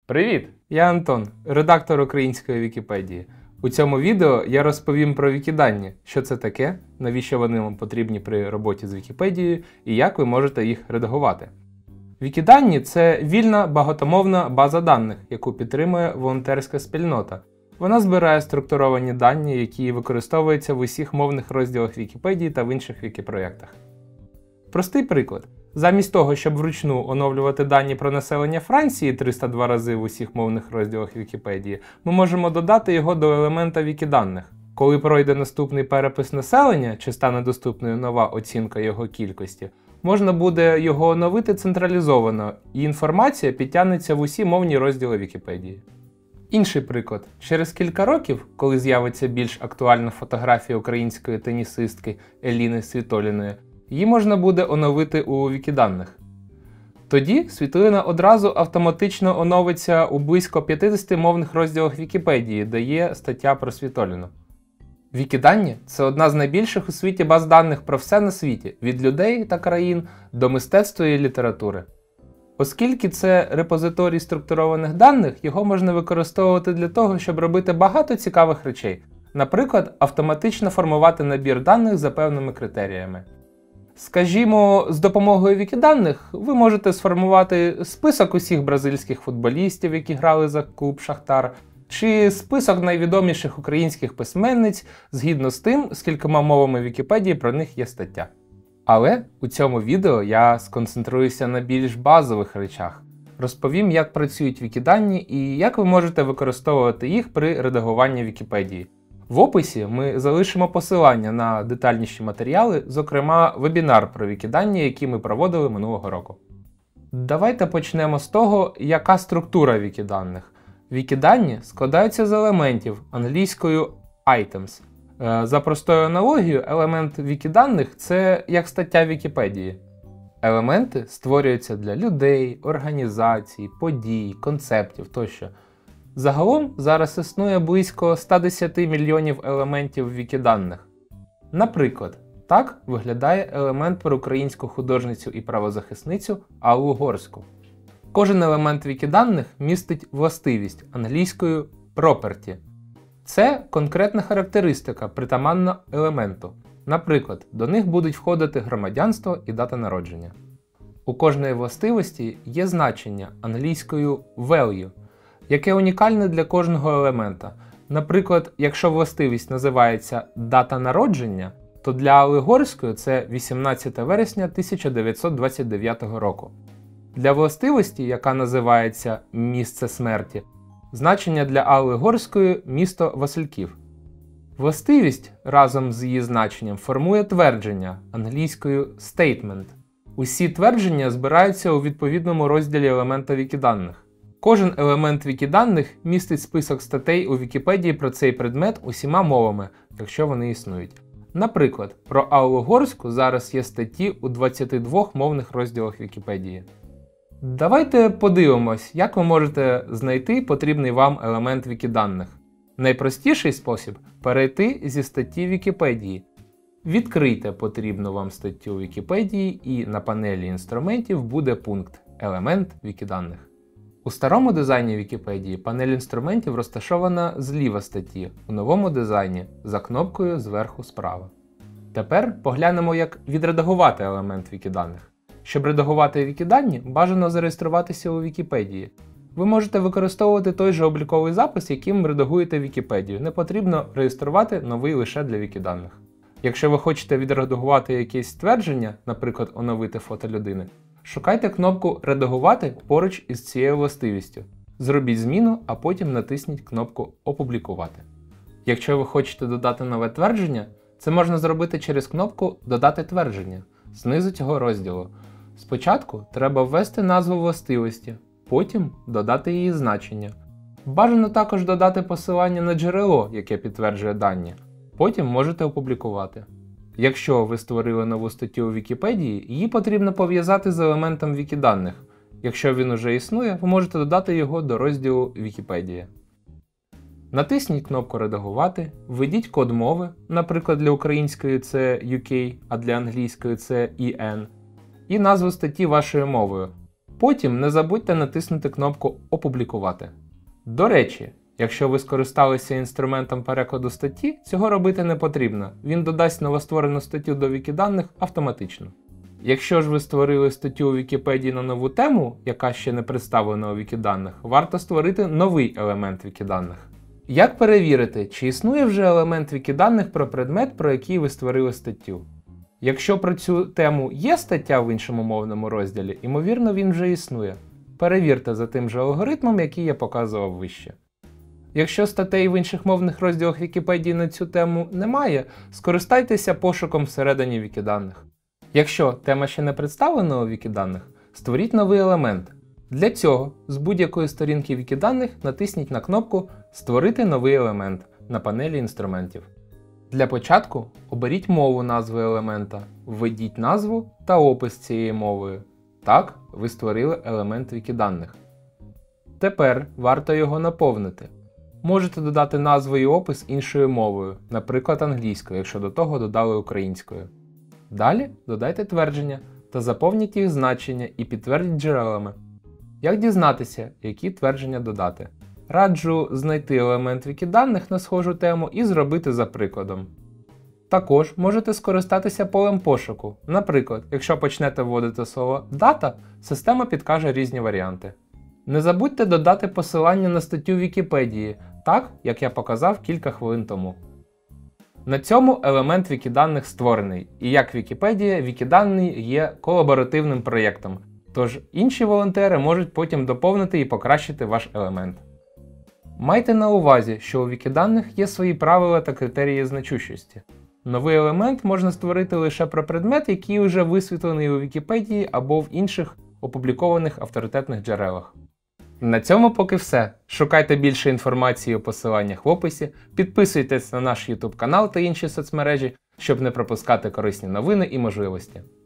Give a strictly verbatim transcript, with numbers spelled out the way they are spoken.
Привіт! Я Антон, редактор української Вікіпедії. У цьому відео я розповім про вікідані, що це таке, навіщо вони вам потрібні при роботі з Вікіпедією і як ви можете їх редагувати. Вікідані – це вільна багатомовна база даних, яку підтримує волонтерська спільнота. Вона збирає структуровані дані, які використовуються в усіх мовних розділах Вікіпедії та в інших вікіпроєктах. Простий приклад. Замість того, щоб вручну оновлювати дані про населення Франції триста два рази в усіх мовних розділах Вікіпедії, ми можемо додати його до елемента вікіданих. Коли пройде наступний перепис населення, чи стане доступною нова оцінка його кількості, можна буде його оновити централізовано, і інформація підтягнеться в усі мовні розділи Вікіпедії. Інший приклад. Через кілька років, коли з'явиться більш актуальна фотографія української тенісистки Еліни Світоліної, її можна буде оновити у вікіданих. Тоді світлина одразу автоматично оновиться у близько п'ятдесяти мовних розділах Вікіпедії, де є стаття про Світоліну. Вікідані – це одна з найбільших у світі баз даних про все на світі, від людей та країн до мистецтва і літератури. Оскільки це репозиторій структурованих даних, його можна використовувати для того, щоб робити багато цікавих речей. Наприклад, автоматично формувати набір даних за певними критеріями. Скажімо, з допомогою вікіданих ви можете сформувати список усіх бразильських футболістів, які грали за клуб Шахтар, чи список найвідоміших українських письменниць згідно з тим, скількома мовами Вікіпедії про них є стаття. Але у цьому відео я сконцентруюся на більш базових речах. Розповім, як працюють вікідані і як ви можете використовувати їх при редагуванні Вікіпедії. В описі ми залишимо посилання на детальніші матеріали, зокрема вебінар про вікідані, який ми проводили минулого року. Давайте почнемо з того, яка структура вікіданих. Вікідані складаються з елементів, англійською items. За простою аналогією, елемент вікіданих – це як стаття Вікіпедії. Елементи створюються для людей, організацій, подій, концептів тощо. Загалом зараз існує близько ста десяти мільйонів елементів вікіданих. Наприклад, так виглядає елемент про українську художницю і правозахисницю Аллу Горську. Кожен елемент вікіданих містить властивість, англійською property. Це конкретна характеристика, притаманна елементу. Наприклад, до них будуть входити громадянство і дата народження. У кожної властивості є значення, англійською value, яке унікальне для кожного елемента. Наприклад, якщо властивість називається «дата народження», то для Алли Горської це вісімнадцяте вересня тисяча дев'ятсот двадцять дев'ятого року. Для властивості, яка називається «місце смерті», значення для Алли Горської – місто Васильків. Властивість разом з її значенням формує твердження, англійською statement. Усі твердження збираються у відповідному розділі елемента вікіданих. Кожен елемент вікіданих містить список статей у Вікіпедії про цей предмет усіма мовами, якщо вони існують. Наприклад, про Аллу Горську зараз є статті у двадцяти двох мовних розділах Вікіпедії. Давайте подивимось, як ви можете знайти потрібний вам елемент вікіданих. Найпростіший спосіб – перейти зі статті Вікіпедії. Відкрийте потрібну вам статтю Вікіпедії і на панелі інструментів буде пункт «Елемент вікіданих». У старому дизайні Вікіпедії панель інструментів розташована зліва статті, у новому дизайні – за кнопкою зверху справа. Тепер поглянемо, як відредагувати елемент вікіданих. Щоб редагувати вікідані, бажано зареєструватися у Вікіпедії. Ви можете використовувати той же обліковий запис, яким редагуєте Вікіпедію. Не потрібно реєструвати новий лише для вікіданих. Якщо ви хочете відредагувати якесь ствердження, наприклад, оновити фото людини, шукайте кнопку «Редагувати» поруч із цією властивістю. Зробіть зміну, а потім натисніть кнопку «Опублікувати». Якщо ви хочете додати нове твердження, це можна зробити через кнопку «Додати твердження» знизу цього розділу. Спочатку треба ввести назву властивості, потім додати її значення. Бажано також додати посилання на джерело, яке підтверджує дані. Потім можете опублікувати. Якщо ви створили нову статтю у Вікіпедії, її потрібно пов'язати з елементом вікіданих. Якщо він уже існує, ви можете додати його до розділу Вікіпедія. Натисніть кнопку «Редагувати», введіть код мови, наприклад, для української це ю кей, а для англійської це і ен, і назву статті вашою мовою. потім не забудьте натиснути кнопку «Опублікувати». До речі, якщо ви скористалися інструментом перекладу статті, цього робити не потрібно, він додасть новостворену статтю до Вікіданих автоматично. Якщо ж ви створили статтю у Вікіпедії на нову тему, яка ще не представлена у Вікіданих, варто створити новий елемент Вікіданих. Як перевірити, чи існує вже елемент Вікіданих про предмет, про який ви створили статтю? Якщо про цю тему є стаття в іншому мовному розділі, ймовірно, він вже існує. Перевірте за тим же алгоритмом, який я показував вище. Якщо статей в інших мовних розділах Вікіпедії на цю тему немає, скористайтеся пошуком всередині Вікіданих. Якщо тема ще не представлена у Вікіданих, створіть новий елемент. Для цього з будь-якої сторінки Вікіданих натисніть на кнопку «Створити новий елемент» на панелі інструментів. Для початку оберіть мову назви елемента, введіть назву та опис цією мовою. Так, ви створили елемент Вікіданих. Тепер варто його наповнити. Можете додати назву і опис іншою мовою, наприклад англійською, якщо до того додали українською. Далі додайте твердження та заповніть їх значення і підтвердіть джерелами. Як дізнатися, які твердження додати? Раджу знайти елемент Вікіданих на схожу тему і зробити за прикладом. Також можете скористатися полем пошуку. Наприклад, якщо почнете вводити слово «дата», система підкаже різні варіанти. Не забудьте додати посилання на статтю Вікіпедії, так, як я показав кілька хвилин тому. На цьому елемент Вікіданих створений, і як Вікіпедія, Вікідані є колаборативним проєктом, тож інші волонтери можуть потім доповнити і покращити ваш елемент. Майте на увазі, що у Вікіданих є свої правила та критерії значущості. Новий елемент можна створити лише про предмет, який вже висвітлений у Вікіпедії або в інших опублікованих авторитетних джерелах. На цьому поки все. Шукайте більше інформації у посиланнях в описі, підписуйтесь на наш YouTube канал та інші соцмережі, щоб не пропускати корисні новини і можливості.